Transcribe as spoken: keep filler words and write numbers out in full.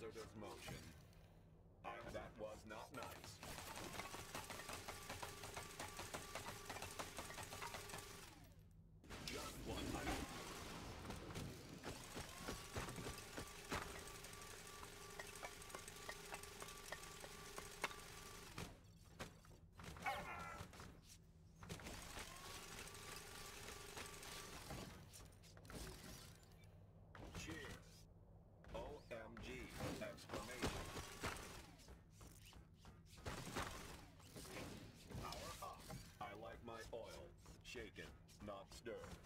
janitor's motion. And that was not nice. Just one item. Cheers. O M G! Exclamation. Power up. I like my oil shaken, not stirred.